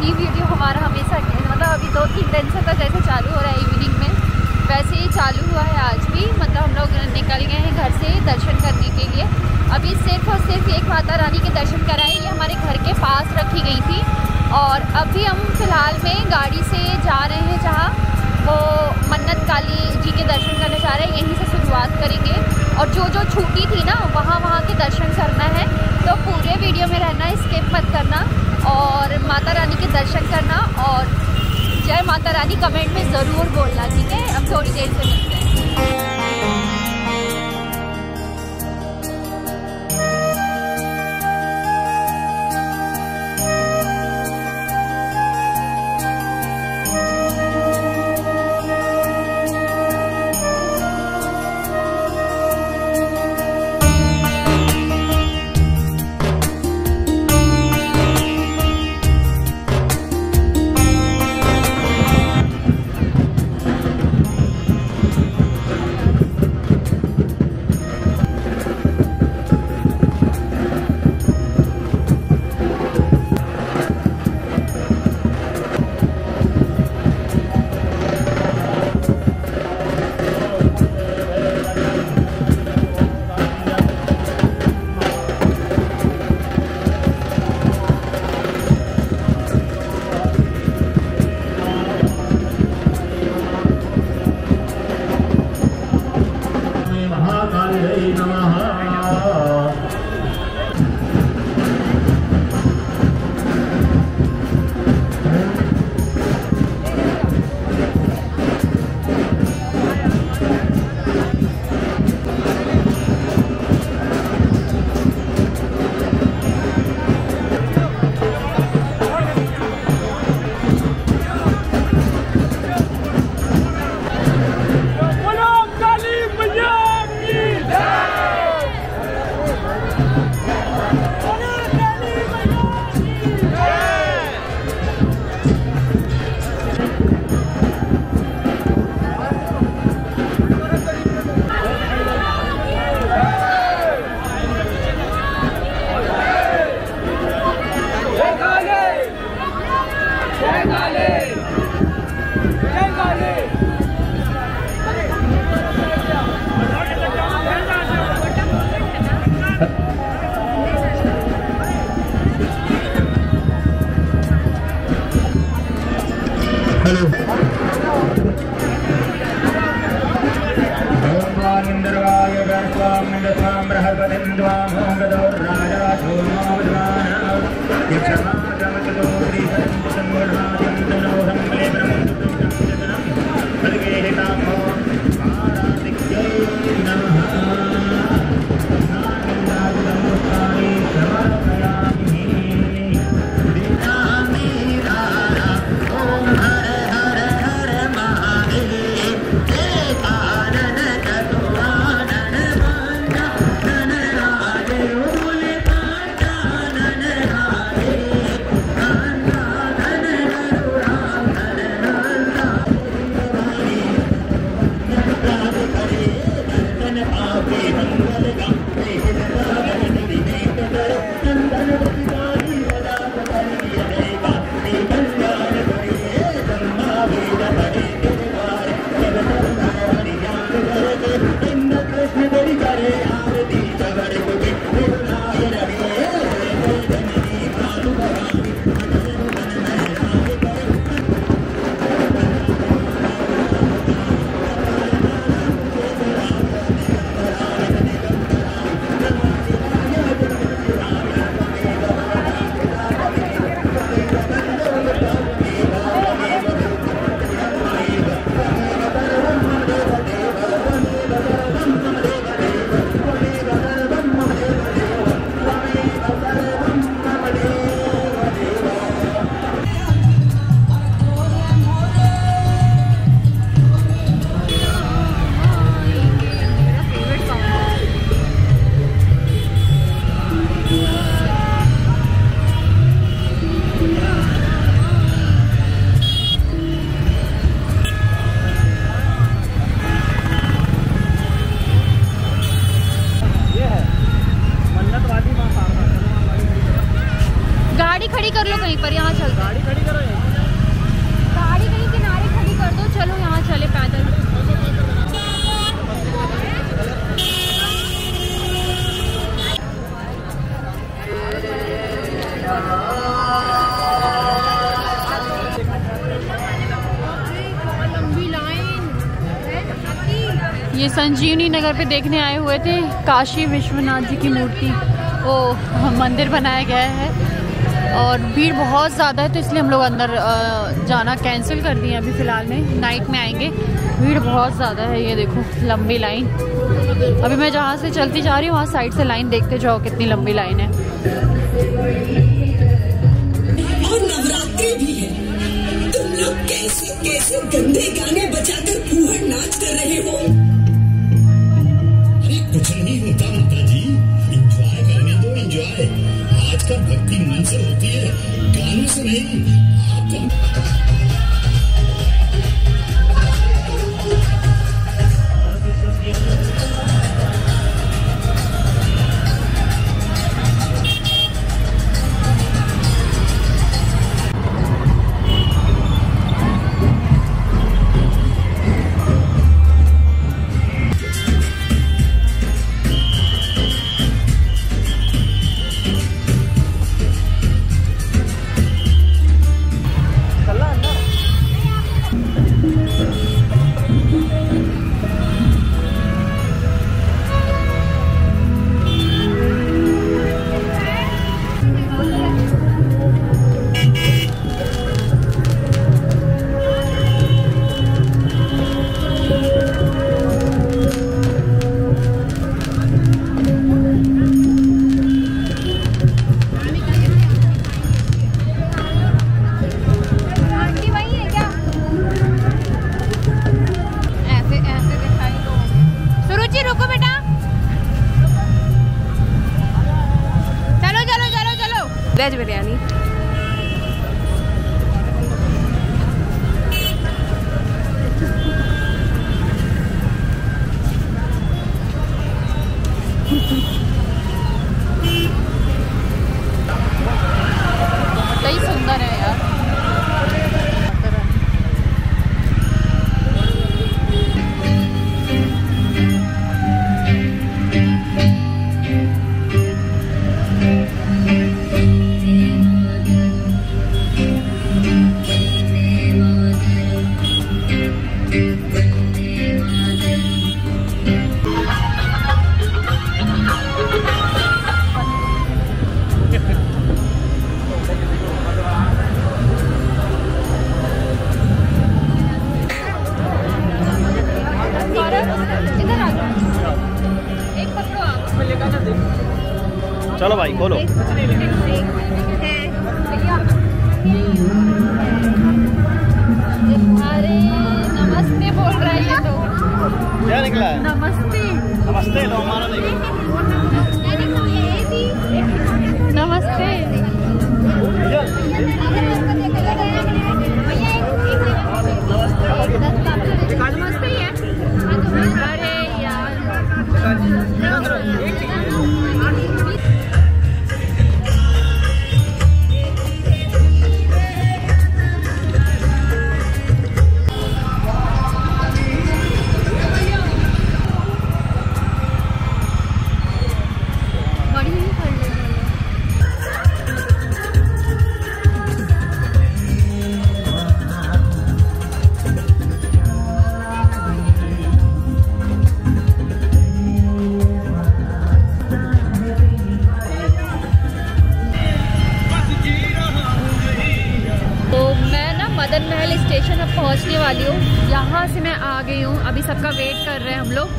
यही वीडियो हमारा हमेशा मतलब अभी 2-3 दिन से तो जैसे चालू हो रहा है इवनिंग में, वैसे ही चालू हुआ है आज भी। मतलब हम लोग निकल गए हैं घर से दर्शन करने के लिए। अभी सिर्फ और सिर्फ एक माता रानी के दर्शन कराए, ये हमारे घर के पास रखी गई थी। और अभी हम फ़िलहाल में गाड़ी से जा रहे हैं जहाँ वो मन्नत काली जी के दर्शन करने जा रहे हैं, यहीं से शुरुआत करेंगे। और जो जो छूटी थी ना वहाँ के दर्शन करना है, तो पूरे वीडियो में रहना, स्किप मत करना और माता रानी के दर्शन करना। और जय माता रानी कमेंट में ज़रूर बोलना, ठीक है। अब थोड़ी देर से मिलते हैं। गाड़ी खड़ी कर लो कहीं पर, यहाँ चल। गाड़ी खड़ी करो, गाड़ी कहीं किनारे खड़ी कर दो, चलो यहाँ चले पैदल। लंबी लाइन। ये संजीवनी नगर पे देखने आए हुए थे काशी विश्वनाथ जी की मूर्ति, वो मंदिर बनाया गया है और भीड़ बहुत ज़्यादा है, तो इसलिए हम लोग अंदर जाना कैंसिल कर दिए अभी फ़िलहाल में। नाइट में आएंगे, भीड़ बहुत ज़्यादा है। ये देखो लंबी लाइन। अभी मैं जहाँ से चलती जा रही हूँ वहाँ साइड से लाइन देखते जाओ कितनी लंबी लाइन है। और नवरात्रि भी है, तुम लोग कैसे कैसे गंदे गाने बजाकर फूहड़ नाच कर रहे हो। अरे कुछ नहीं होता माता जी, एंजॉय करने दो, एंजॉय। आजकल भक्ति मन से होती है, गानों से नहीं। वेज बिरयानी। सही सुंदर है यार। चलो भाई खोलो। अरे नमस्ते बोल रहा है ये तो। क्या निकला है? नमस्ते। नमस्ते लो हमारा नहीं। नमस्ते। नमस्ते ही है। अरे यार मदन महल स्टेशन अब पहुंचने वाली हूँ। यहाँ से मैं आ गई हूँ, अभी सबका वेट कर रहे हैं हम लोग।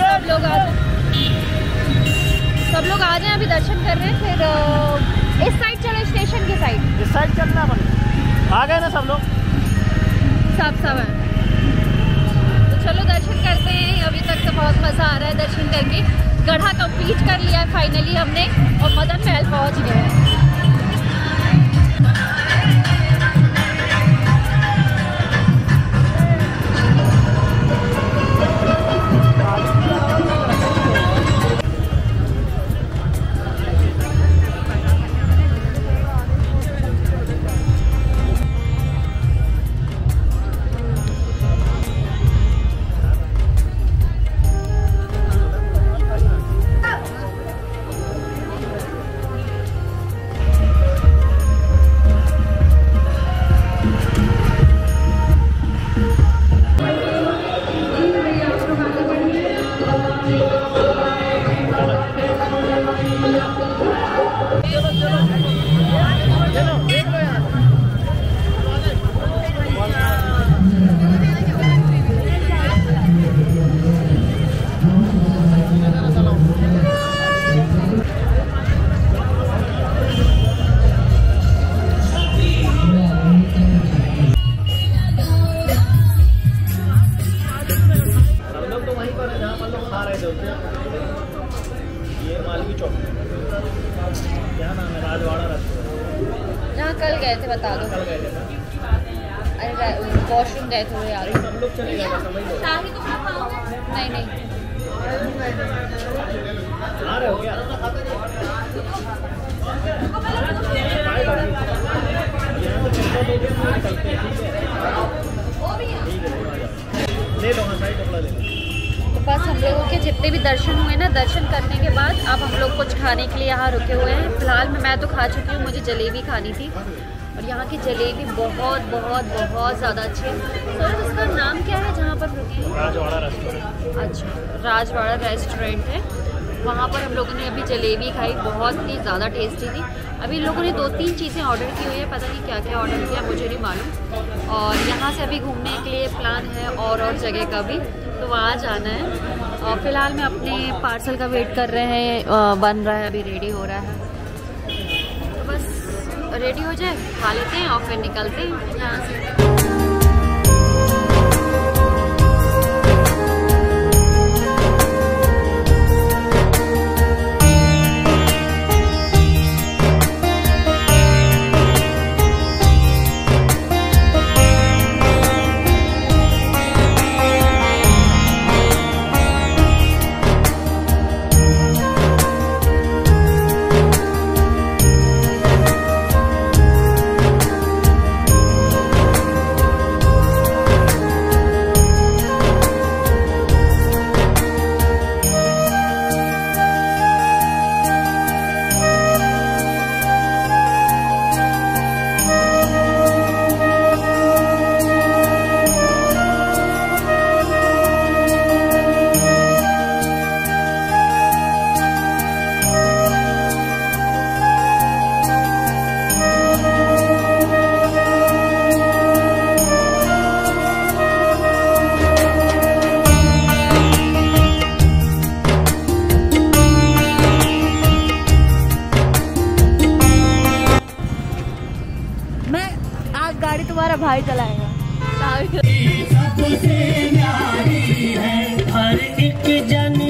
सब लोग आ जाएं, अभी दर्शन कर रहे हैं। फिर इस साइड चलो, स्टेशन की साइड। इस साइड चलना अपन। आ गए ना सब लोग? सब है। तो चलो दर्शन करते हैं। अभी तक तो बहुत मज़ा आ रहा है दर्शन करके। गढ़ा कंप्लीट कर लिया है फाइनली हमने और मदन महल पहुँच गए हैं। कल गए थे बता दो। अरे वॉशरूम गए थे यार। नहीं नहीं आ रहे हो क्या? ले लो, हाँ साइड कपड़ा ले लो। तो बस हम लोगों के जितने भी दर्शन हुए ना, दर्शन करने के बाद अब हम लोग कुछ खाने के लिए यहाँ रुके हुए हैं। फिलहाल मैं तो खा चुकी हूँ, मुझे जलेबी खानी थी और यहाँ की जलेबी बहुत बहुत बहुत ज़्यादा अच्छी है। सर उसका नाम क्या है जहाँ पर रुके हैं? राजवाड़ा रेस्टोरेंट। अच्छा, राजवाड़ा रेस्टोरेंट है, वहाँ पर हम लोगों ने अभी जलेबी खाई, बहुत ही ज़्यादा टेस्टी थी। अभी लोगों ने 2-3 चीज़ें ऑर्डर की हुई है, पता नहीं क्या क्या ऑर्डर किया मुझे नहीं मालूम। और यहाँ से अभी घूमने के लिए प्लान है और जगह का भी, तो वहाँ जाना है। और फिलहाल मैं अपने पार्सल का वेट कर रहे हैं, बन रहा है, अभी रेडी हो रहा है। तो बस रेडी हो जाए, खा लेते हैं और फिर निकलते हैं यहाँ से। गाड़ी तुम्हारा भाई चलाएगा। सबसे न्यारी है हर एक जन